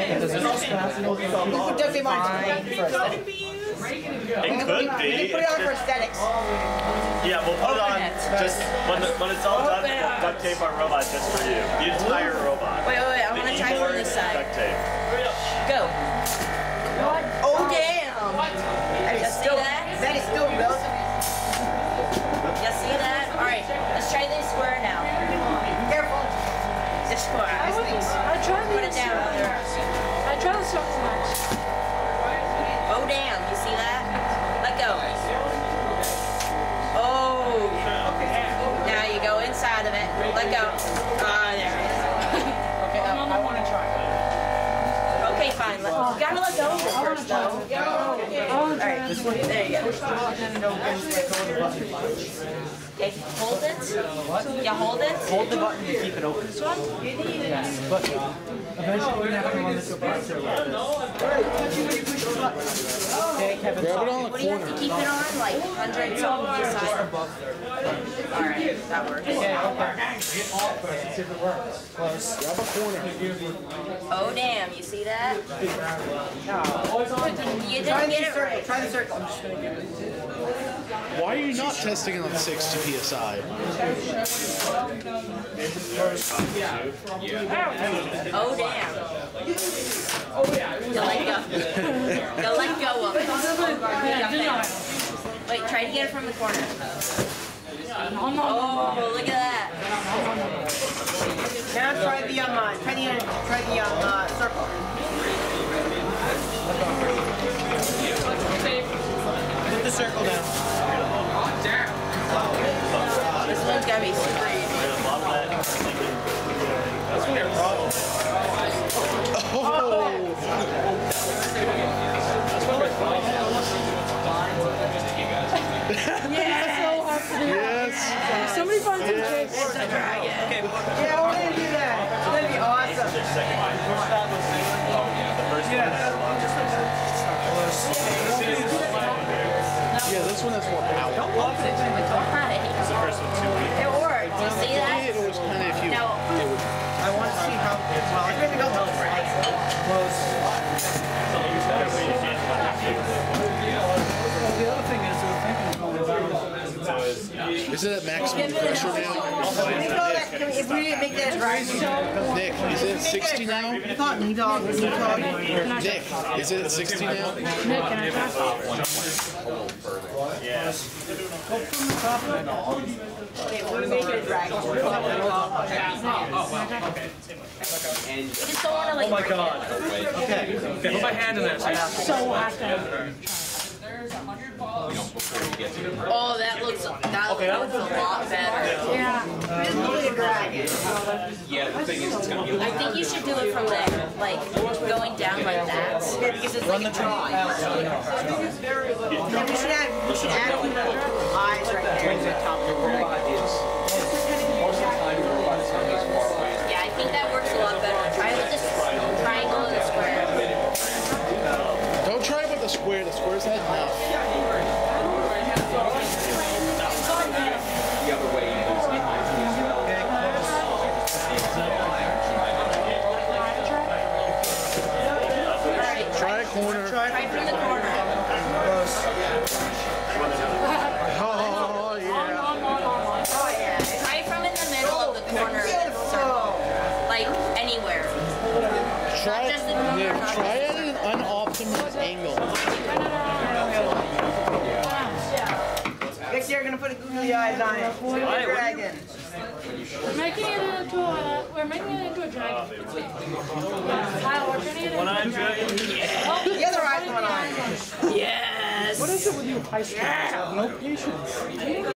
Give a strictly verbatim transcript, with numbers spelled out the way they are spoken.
Definitely want to for aesthetics. It could be. We can put it on for aesthetics. Yeah, we'll put it on just when, the, when it's all done, we'll duct tape our robot just for you. The entire robot. Wait, wait, wait. I want to try from this side. Duct tape. Go. Oh, damn. That is You still, see that? that is still relative. You see that? Alright, let's try this square now. Careful. This square. I tried Put it down under. I tried to suck too much. Oh, damn. You see that? Let go. Oh. Now you go inside of it. Let go. Ah, there it is. Okay, I, I want to try. Okay, fine. Let, you gotta let go of it first, though. Alright, there you go. Okay, hold it. You hold it. Hold the button to keep it open. This one? Yes, but eventually we're going to have to run this over. Okay, Kevin. Grab it on the What do you have to keep it on? Like one hundred something P S I? Alright, that works. Okay, okay. Let's see if it works. Close. Grab a corner. Oh, damn. You see that? You Try didn't the get it circle. right. Try the circle. I'm just going to give it. Why are you not testing it on sixty P S I? Oh, damn. You let go. You let go of it. Wait, try to get it from the corner. Oh, look at that. Now try the um, uh, try the uh, try the um, uh, circle. Put the circle down. This one's gonna be super easy. Yes. Somebody find some chicks. It's a dragon. Yeah, we're gonna do that. It's gonna be awesome. Yeah, this one has more power. Hi. It worked. You see that? It was kind of if you. Now, I want to see how well it's gonna go close. The other thing is, we're thinking of going down. Is it at maximum pressure now? Can we go that, can we, if we didn't make that right? Nick, is it at sixty now? You thought knee dog, knee dog. Nick, is it at sixty now? Nick, can I try? Yes. Okay, we're gonna make it a dragon. we just don't want to like. Oh my god. Okay. Okay, put my hand in there. So So happy. Oh, that looks that looks a lot better. Yeah. It's really a dragon. I think you should do it from there, like going down like that, because it's like a drawing. Yeah, we should add, we should add eyes right there to the top of the dragon. Yeah, I think that works a lot better. Try with this triangle and the square. Don't try with the square. The square's had enough. Try a corner. Try from the corner. Oh yeah. Oh yeah. Try from in the middle of the corner of the circle, like anywhere. Try, Not just the corner, Nick, not try just at an unoptimal angle. Next year, we're gonna put a googly eyes on it. It's gonna be a dragon. We're making it into a. We're making it into a dragon. Kyle, we're turning it into a dragon. The other eyes going on. Yes. what is it with you high school? No patience.